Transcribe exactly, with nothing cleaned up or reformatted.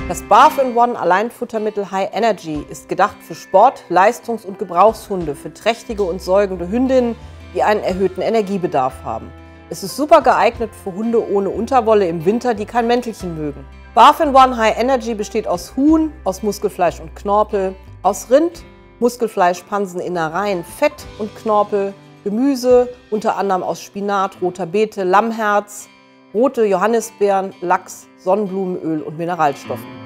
Das Bath in One Alleinfuttermittel High Energy ist gedacht für Sport-, Leistungs- und Gebrauchshunde, für trächtige und säugende Hündinnen, die einen erhöhten Energiebedarf haben. Es ist super geeignet für Hunde ohne Unterwolle im Winter, die kein Mäntelchen mögen. Bath in One High Energy besteht aus Huhn, aus Muskelfleisch und Knorpel, aus Rind, Muskelfleisch, Pansen, Innereien, Fett und Knorpel, Gemüse, unter anderem aus Spinat, roter Beete, Lammherz, rote Johannisbeeren, Lachs, Sonnenblumenöl und Mineralstoffen.